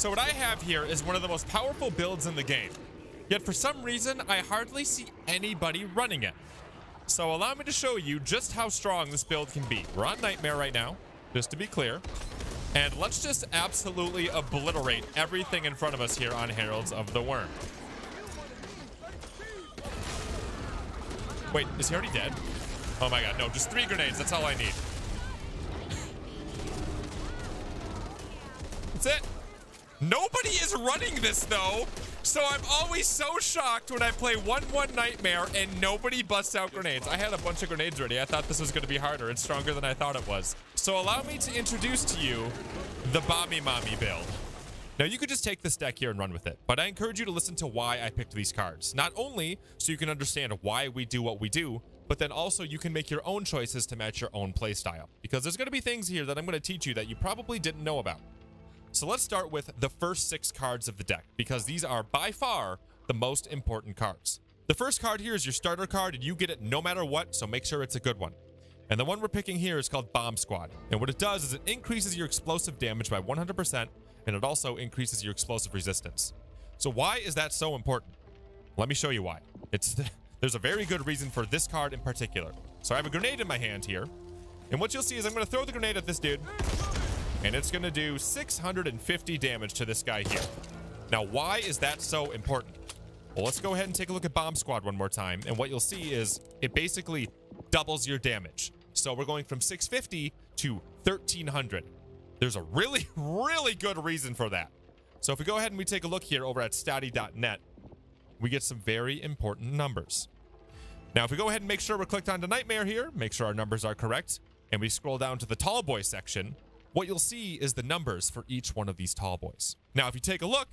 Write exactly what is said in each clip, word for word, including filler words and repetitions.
So what I have here is one of the most powerful builds in the game. Yet for some reason, I hardly see anybody running it. So allow me to show you just how strong this build can be. We're on Nightmare right now, just to be clear. And let's just absolutely obliterate everything in front of us here on Heralds of the Worm. Wait, is he already dead? Oh my god, no, just three grenades. That's all I need. That's it. Nobody is running this, though. So I'm always so shocked when I play one one Nightmare and nobody busts out grenades. I had a bunch of grenades ready. I thought this was going to be harder and stronger than I thought it was. So allow me to introduce to you the Bommy Mommy build. Now, you could just take this deck here and run with it, but I encourage you to listen to why I picked these cards. Not only so you can understand why we do what we do, but then also you can make your own choices to match your own playstyle. Because there's going to be things here that I'm going to teach you that you probably didn't know about. So let's start with the first six cards of the deck, because these are by far the most important cards. The first card here is your starter card, and you get it no matter what, so make sure it's a good one. And the one we're picking here is called Bomb Squad. And what it does is it increases your explosive damage by one hundred percent, and it also increases your explosive resistance. So why is that so important? Let me show you why. It's There's a very good reason for this card in particular. So I have a grenade in my hand here, and what you'll see is I'm going to throw the grenade at this dude, and it's going to do six hundred fifty damage to this guy here. Now, why is that so important? Well, let's go ahead and take a look at Bomb Squad one more time, and what you'll see is it basically doubles your damage. So we're going from six fifty to thirteen hundred. There's a really, really good reason for that. So if we go ahead and we take a look here over at statty dot net, we get some very important numbers. Now, if we go ahead and make sure we're clicked onto Nightmare here, make sure our numbers are correct, and we scroll down to the tall boy section, what you'll see is the numbers for each one of these tall boys. Now, if you take a look,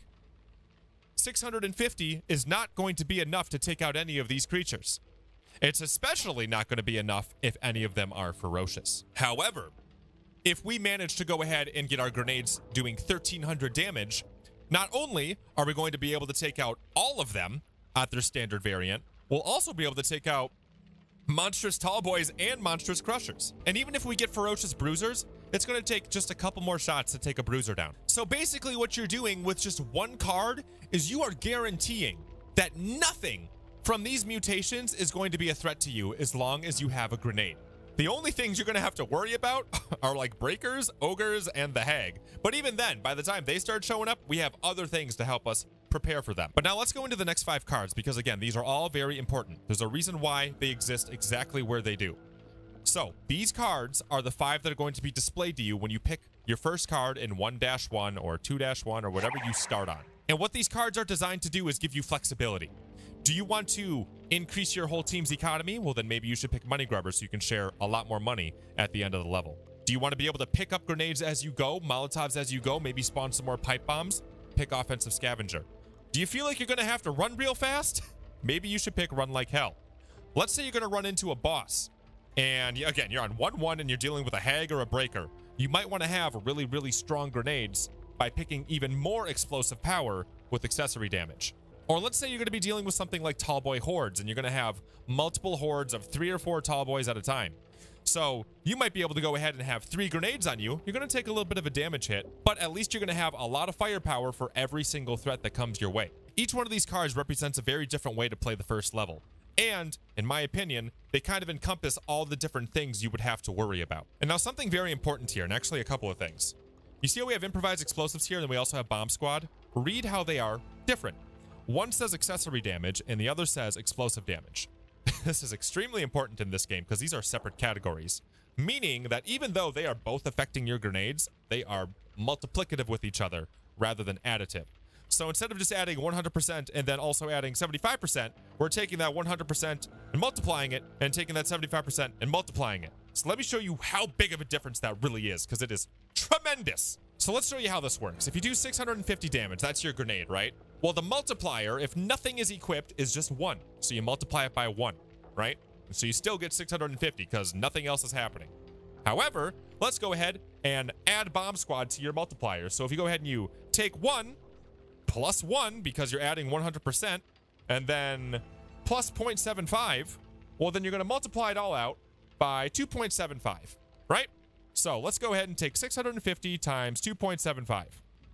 six hundred fifty is not going to be enough to take out any of these creatures. It's especially not going to be enough if any of them are ferocious. However, if we manage to go ahead and get our grenades doing thirteen hundred damage, not only are we going to be able to take out all of them at their standard variant, we'll also be able to take out monstrous tall boys and monstrous crushers. And even if we get ferocious bruisers, it's going to take just a couple more shots to take a bruiser down. So basically what you're doing with just one card is you are guaranteeing that nothing from these mutations is going to be a threat to you as long as you have a grenade. The only things you're going to have to worry about are like breakers, ogres, and the hag. But even then, by the time they start showing up, we have other things to help us prepare for them. But now let's go into the next five cards, because again, these are all very important. There's a reason why they exist exactly where they do. So these cards are the five that are going to be displayed to you when you pick your first card in one dash one or two dash one or whatever you start on. And what these cards are designed to do is give you flexibility. Do you want to increase your whole team's economy? Well, then maybe you should pick Money Grubber so you can share a lot more money at the end of the level. Do you want to be able to pick up grenades as you go, Molotovs as you go, maybe spawn some more pipe bombs? Pick Offensive Scavenger. Do you feel like you're going to have to run real fast? Maybe you should pick Run Like Hell. Let's say you're going to run into a boss, and again, you're on one one and you're dealing with a hag or a breaker. You might want to have really, really strong grenades by picking even more explosive power with accessory damage. Or let's say you're going to be dealing with something like Tallboy Hordes, and you're going to have multiple hordes of three or four Tallboys at a time. So you might be able to go ahead and have three grenades on you. You're going to take a little bit of a damage hit, but at least you're going to have a lot of firepower for every single threat that comes your way. Each one of these cards represents a very different way to play the first level. And, in my opinion, they kind of encompass all the different things you would have to worry about. And now something very important here, and actually a couple of things. You see how we have improvised explosives here, and then we also have Bomb Squad? Read how they are different. One says accessory damage, and the other says explosive damage. This is extremely important in this game because these are separate categories, meaning that even though they are both affecting your grenades, they are multiplicative with each other rather than additive. So instead of just adding one hundred percent and then also adding seventy-five percent, we're taking that one hundred percent and multiplying it and taking that seventy-five percent and multiplying it. So let me show you how big of a difference that really is, because it is tremendous. So let's show you how this works. If you do six hundred fifty damage, that's your grenade, right? Well, the multiplier, if nothing is equipped, is just one. So you multiply it by one, right? So you still get six hundred fifty because nothing else is happening. However, let's go ahead and add Bomb Squad to your multiplier. So if you go ahead and you take one plus one because you're adding one hundred percent and then plus zero point seven five, well, then you're going to multiply it all out by two point seven five, right? So let's go ahead and take six hundred fifty times two point seven five.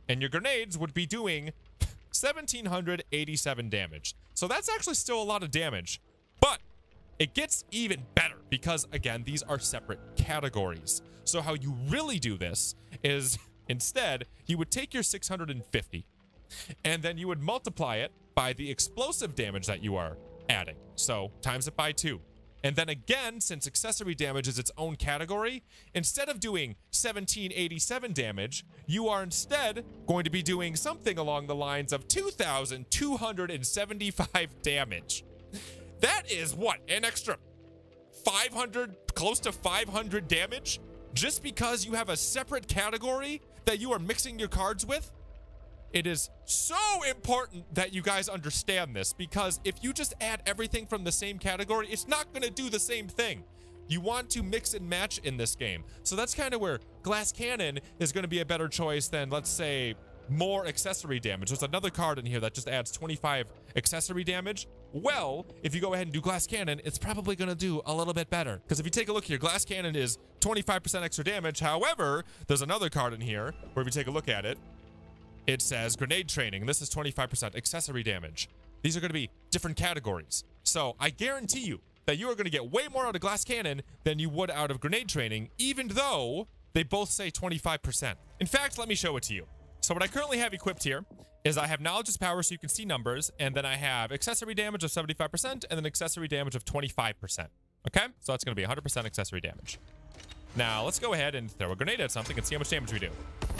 and your grenades would be doing one thousand seven hundred eighty-seven damage. So that's actually still a lot of damage, but it gets even better because, again, these are separate categories. So how you really do this is, instead, you would take your six hundred fifty, and then you would multiply it by the explosive damage that you are adding. So times it by two. And then again, since accessory damage is its own category, instead of doing seventeen eighty-seven damage, you are instead going to be doing something along the lines of two thousand two hundred seventy-five damage. That is what? An extra five hundred, close to five hundred damage just because you have a separate category that you are mixing your cards with? It is so important that you guys understand this, because if you just add everything from the same category, it's not going to do the same thing. You want to mix and match in this game. So that's kind of where Glass Cannon is going to be a better choice than, let's say, more accessory damage. There's another card in here that just adds twenty-five accessory damage. Well, if you go ahead and do Glass Cannon, it's probably going to do a little bit better. Because if you take a look here, Glass Cannon is twenty-five percent extra damage. However, there's another card in here where if you take a look at it, it says Grenade Training. This is twenty-five percent accessory damage. These are going to be different categories. So I guarantee you that you are going to get way more out of Glass Cannon than you would out of Grenade Training, even though they both say twenty-five percent. In fact, let me show it to you. So what I currently have equipped here is I have Knowledge's Power so you can see numbers, and then I have accessory damage of seventy-five percent and then accessory damage of twenty-five percent. Okay? So that's going to be one hundred percent accessory damage. Now, let's go ahead and throw a grenade at something and see how much damage we do.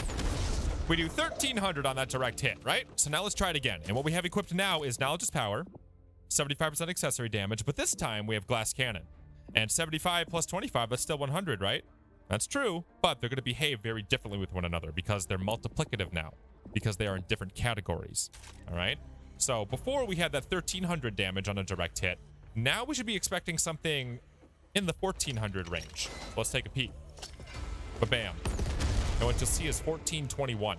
We do thirteen hundred on that direct hit, right? So now let's try it again. And what we have equipped now is Knowledge's Power, seventy-five percent accessory damage, but this time we have Glass Cannon. And seventy-five plus twenty-five, that's still one hundred, right? That's true, but they're going to behave very differently with one another because they're multiplicative now, because they are in different categories, all right? So before we had that thirteen hundred damage on a direct hit, now we should be expecting something in the fourteen hundred range. Let's take a peek. Ba-bam. And what you'll see is fourteen twenty-one.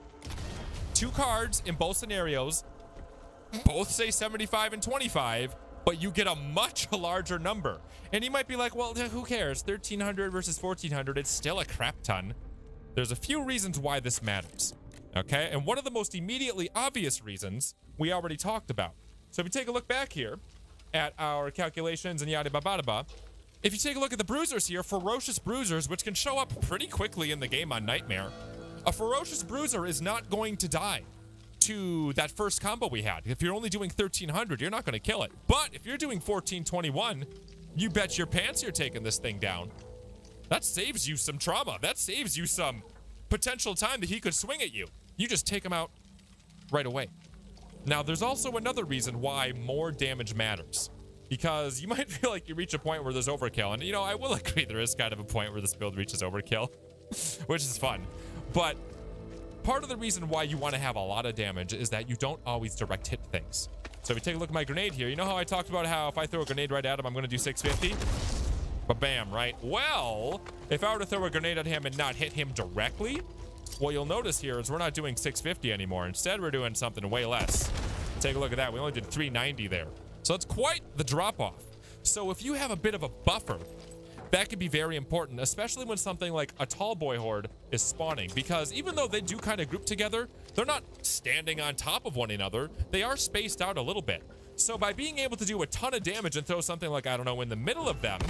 Two cards in both scenarios, both say seventy-five and twenty-five, but you get a much larger number. And you might be like, well, who cares? thirteen hundred versus fourteen hundred, it's still a crap ton. There's a few reasons why this matters, okay? And one of the most immediately obvious reasons we already talked about. So if you take a look back here at our calculations and yada ba ba ba, if you take a look at the bruisers here, ferocious bruisers, which can show up pretty quickly in the game on Nightmare, a ferocious bruiser is not going to die to that first combo we had. If you're only doing thirteen hundred, you're not going to kill it. But if you're doing fourteen twenty-one, you bet your pants you're taking this thing down. That saves you some trauma. That saves you some potential time that he could swing at you. You just take him out right away. Now, there's also another reason why more damage matters. Because you might feel like you reach a point where there's overkill. And, you know, I will agree there is kind of a point where this build reaches overkill, which is fun. But part of the reason why you want to have a lot of damage is that you don't always direct hit things. So if you take a look at my grenade here, you know how I talked about how if I throw a grenade right at him, I'm going to do six fifty? But bam, right? Well, if I were to throw a grenade at him and not hit him directly, what you'll notice here is we're not doing six fifty anymore. Instead, we're doing something way less. Take a look at that. We only did three ninety there. So it's quite the drop-off. So if you have a bit of a buffer, that could be very important, especially when something like a tall boy horde is spawning, because even though they do kind of group together, they're not standing on top of one another. They are spaced out a little bit. So by being able to do a ton of damage and throw something like, I don't know, in the middle of them,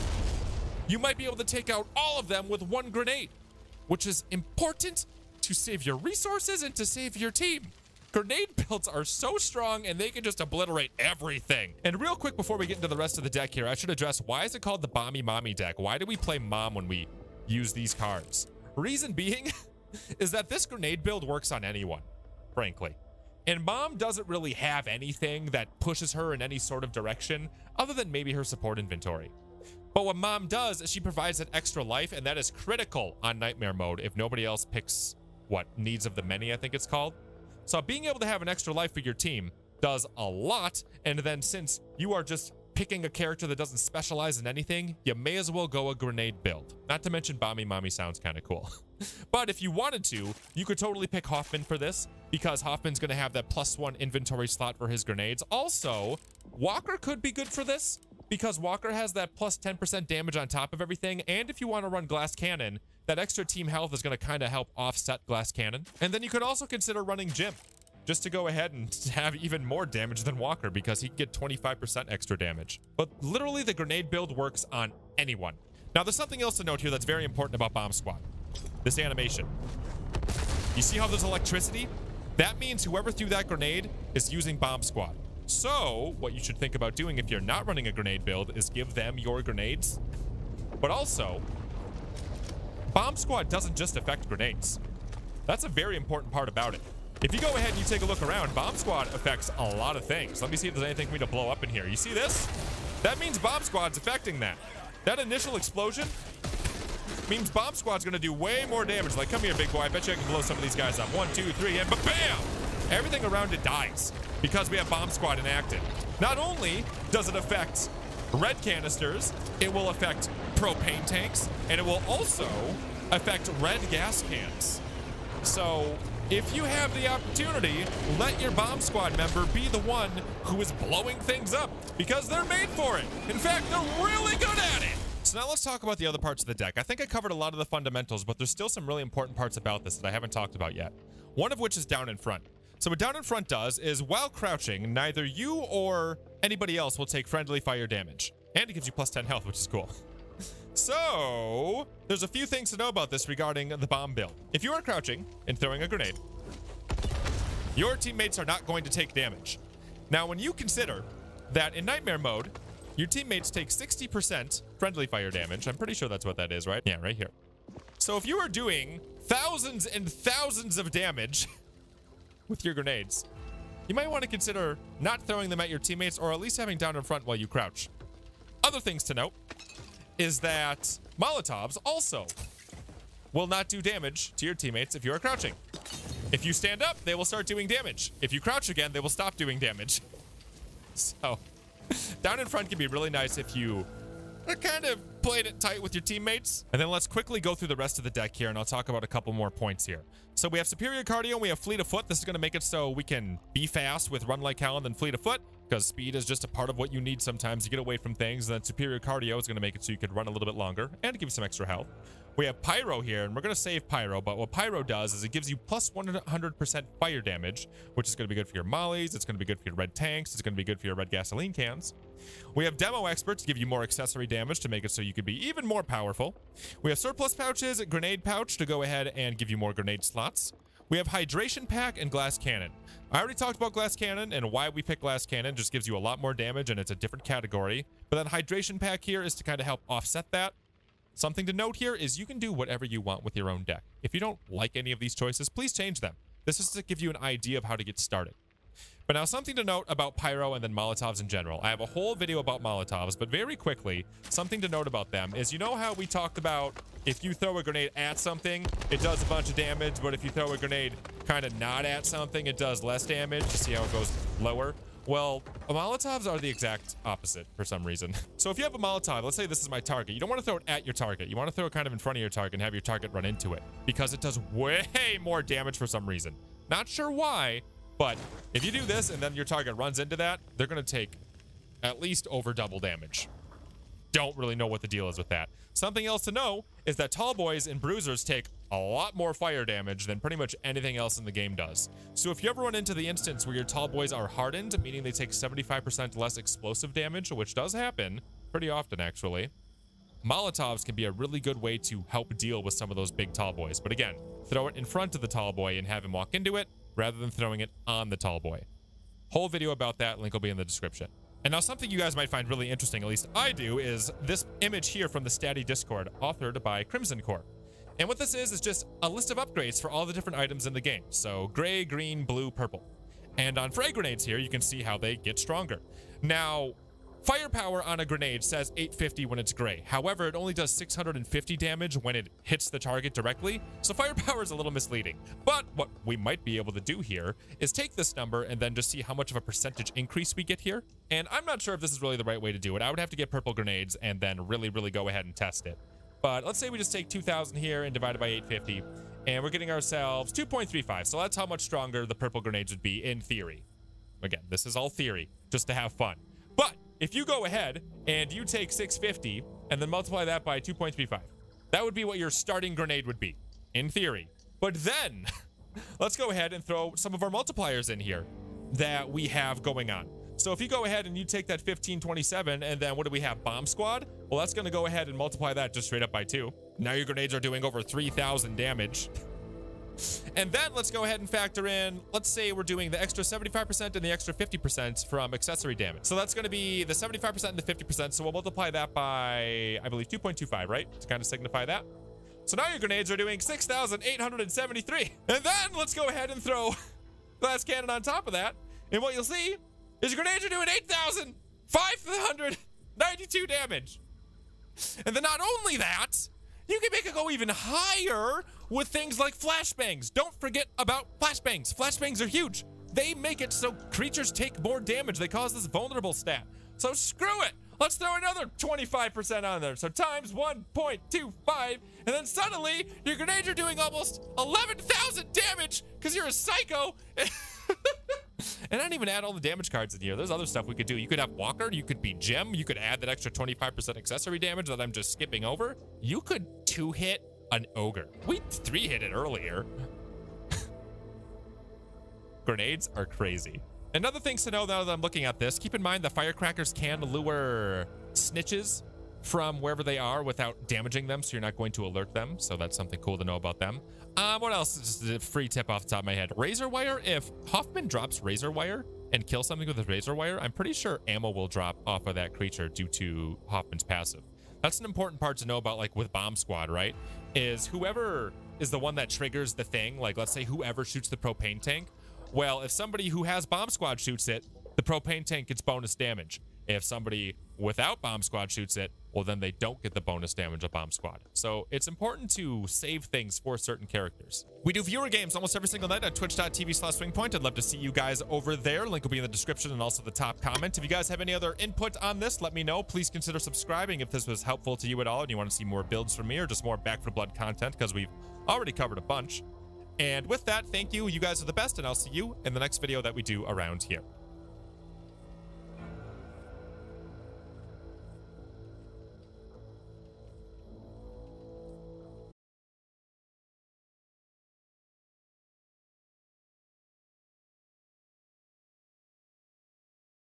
you might be able to take out all of them with one grenade, which is important to save your resources and to save your team. Grenade builds are so strong and they can just obliterate everything. And real quick before we get into the rest of the deck here, I should address, why is it called the Bomby Mommy deck? Why do we play Mom when we use these cards? Reason being is that this grenade build works on anyone, frankly. And Mom doesn't really have anything that pushes her in any sort of direction other than maybe her support inventory. But what Mom does is she provides that extra life, and that is critical on Nightmare mode if nobody else picks, what, Needs of the Many, I think it's called. So being able to have an extra life for your team does a lot, and then since you are just picking a character that doesn't specialize in anything, you may as well go a grenade build. Not to mention Bomby Mommy sounds kind of cool. But if you wanted to, you could totally pick Hoffman for this, because Hoffman's going to have that plus one inventory slot for his grenades. Also, Walker could be good for this, because Walker has that plus ten percent damage on top of everything, and if you want to run Glass Cannon, that extra team health is going to kind of help offset Glass Cannon. And then you could also consider running Jim, just to go ahead and have even more damage than Walker, because he can get twenty-five percent extra damage. But literally the grenade build works on anyone. Now there's something else to note here that's very important about Bomb Squad. This animation. You see how there's electricity? That means whoever threw that grenade is using Bomb Squad. So what you should think about doing if you're not running a grenade build is give them your grenades. But also, Bomb Squad doesn't just affect grenades. That's a very important part about it. If you go ahead and you take a look around, Bomb Squad affects a lot of things. Let me see if there's anything for me to blow up in here. You see this? That means Bomb Squad's affecting that. That initial explosion means Bomb Squad's gonna do way more damage. Like, come here, big boy. I bet you I can blow some of these guys up. One, two, three, and ba-bam! Everything around it dies because we have Bomb Squad enacted. Not only does it affect red canisters, it will affect propane tanks, and it will also affect red gas cans. So if you have the opportunity, let your Bomb Squad member be the one who is blowing things up, because they're made for it. In fact, they're really good at it. So now let's talk about the other parts of the deck. I think I covered a lot of the fundamentals, but there's still some really important parts about this that I haven't talked about yet. One of which is down in front. So what down in front does is, while crouching, neither you or anybody else will take friendly fire damage. And it gives you plus ten health, which is cool. So there's a few things to know about this regarding the bomb build. If you are crouching and throwing a grenade, your teammates are not going to take damage. Now, when you consider that in Nightmare mode, your teammates take sixty percent friendly fire damage, I'm pretty sure that's what that is, right? Yeah, right here. So if you are doing thousands and thousands of damage with your grenades, you might want to consider not throwing them at your teammates, or at least having down in front while you crouch. Other things to note is that Molotovs also will not do damage to your teammates if you are crouching. If you stand up, they will start doing damage. If you crouch again, they will stop doing damage. So down in front can be really nice if you are kind of playing it tight with your teammates. And then let's quickly go through the rest of the deck here, and I'll talk about a couple more points here. So we have Superior Cardio, and we have Fleet of Foot. This is going to make it so we can be fast with Run Like Hell and then Fleet of Foot, because speed is just a part of what you need sometimes to get away from things. And then Superior Cardio is going to make it so you can run a little bit longer and give you some extra health. We have Pyro here, and we're going to save Pyro, but what Pyro does is it gives you plus one hundred percent fire damage, which is going to be good for your mollies, it's going to be good for your red tanks, it's going to be good for your red gasoline cans. We have Demo Expert to give you more accessory damage to make it so you could be even more powerful. We have Surplus Pouches, Grenade Pouch to go ahead and give you more grenade slots. We have Hydration Pack and Glass Cannon. I already talked about Glass Cannon and why we pick Glass Cannon. Just gives you a lot more damage, and it's a different category. But then Hydration Pack here is to kind of help offset that. Something to note here is you can do whatever you want with your own deck. If you don't like any of these choices, please change them. This is to give you an idea of how to get started. But now, something to note about Pyro and then Molotovs in general. I have a whole video about Molotovs, but very quickly, something to note about them is, you know how we talked about if you throw a grenade at something, it does a bunch of damage, but if you throw a grenade kind of not at something, it does less damage. You see how it goes lower? Well, Molotovs are the exact opposite for some reason. So if you have a Molotov, let's say this is my target, you don't want to throw it at your target. You want to throw it kind of in front of your target and have your target run into it, because it does way more damage for some reason. Not sure why, but if you do this and then your target runs into that, they're going to take at least over double damage. Don't really know what the deal is with that. Something else to know is that Tall Boys and Bruisers take a lot more fire damage than pretty much anything else in the game does. So if you ever run into the instance where your Tall Boys are hardened, meaning they take seventy-five percent less explosive damage, which does happen pretty often actually, Molotovs can be a really good way to help deal with some of those big Tall Boys. But again, throw it in front of the Tall Boy and have him walk into it rather than throwing it on the Tall Boy. Whole video about that, link will be in the description. And now something you guys might find really interesting, at least I do, is this image here from the Statty Discord, authored by Crimson Core. And what this is, is just a list of upgrades for all the different items in the game. So gray, green, blue, purple. And on frag grenades here, you can see how they get stronger. Now, firepower on a grenade says eight fifty when it's gray. However, it only does six hundred fifty damage when it hits the target directly. So firepower is a little misleading. But what we might be able to do here is take this number and then just see how much of a percentage increase we get here. And I'm not sure if this is really the right way to do it. I would have to get purple grenades and then really, really go ahead and test it. But let's say we just take two thousand here and divide it by eight fifty, and we're getting ourselves two point three five. So that's how much stronger the purple grenades would be in theory. Again, this is all theory, just to have fun. But if you go ahead and you take six fifty and then multiply that by two point three five, That would be what your starting grenade would be, in theory. But then, let's go ahead and throw some of our multipliers in here that we have going on. So if you go ahead and you take that fifteen twenty-seven, and then what do we have? Bomb Squad? Well, that's going to go ahead and multiply that just straight up by two. Now your grenades are doing over three thousand damage. And then let's go ahead and factor in, let's say we're doing the extra seventy-five percent and the extra fifty percent from accessory damage. So that's going to be the seventy-five percent and the fifty percent. So we'll multiply that by, I believe, two point two five, right? To kind of signify that. So now your grenades are doing six thousand eight hundred seventy-three. And then let's go ahead and throw glass cannon on top of that. And what you'll see is your grenades are doing eight thousand five hundred ninety-two damage. And then not only that, you can make it go even higher with things like flashbangs. Don't forget about flashbangs. Flashbangs are huge. They make it so creatures take more damage. They cause this vulnerable stat. So screw it. Let's throw another twenty-five percent on there. So times one point two five. And then suddenly your grenades are doing almost eleven thousand damage because you're a psycho. And I didn't even add all the damage cards in here. There's other stuff we could do. You could have Walker. You could be Gem. You could add that extra twenty-five percent accessory damage that I'm just skipping over. You could two-hit an Ogre. We three-hit it earlier. Grenades are crazy. And other things to know now that I'm looking at this, keep in mind that firecrackers can lure snitches from wherever they are without damaging them, so you're not going to alert them. So that's something cool to know about them. Um, what else? Just a free tip off the top of my head. Razor wire. If Hoffman drops razor wire and kills something with a razor wire, I'm pretty sure ammo will drop off of that creature due to Hoffman's passive. That's an important part to know about, like with Bomb Squad, right? Is whoever is the one that triggers the thing, like let's say whoever shoots the propane tank. Well, if somebody who has Bomb Squad shoots it, the propane tank gets bonus damage. If somebody without Bomb Squad shoots it, well, then they don't get the bonus damage of Bomb Squad. So it's important to save things for certain characters. We do viewer games almost every single night at twitch.tv slash swingpoint. I'd love to see you guys over there. Link will be in the description and also the top comment. If you guys have any other input on this, let me know. Please consider subscribing if this was helpful to you at all and you want to see more builds from me or just more Back four Blood content, because we've already covered a bunch. And with that, thank you. You guys are the best, and I'll see you in the next video that we do around here.